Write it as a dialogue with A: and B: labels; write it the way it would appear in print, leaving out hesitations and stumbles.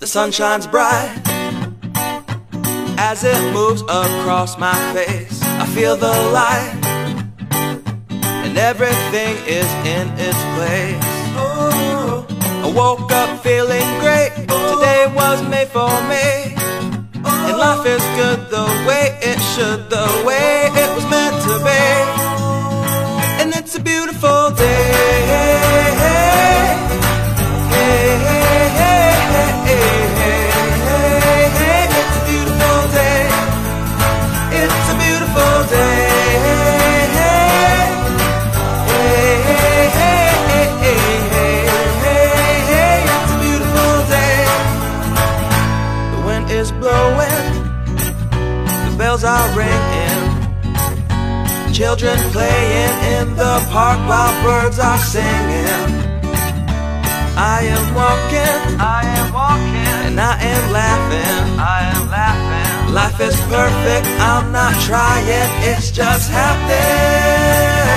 A: sun shines bright as it moves across my face. I feel the light and everything is in its place. Oh, I woke up feeling great. Today was made for me. And life is good the way it should, the way it was meant to be. And it's a beautiful day. It's a beautiful day. It's a beautiful day. It's a beautiful day. The wind is blowing, the bells are ringing, children playing in the park while birds are singing. I am walking, and I am laughing, Life is perfect, I'm not trying, it's just happening.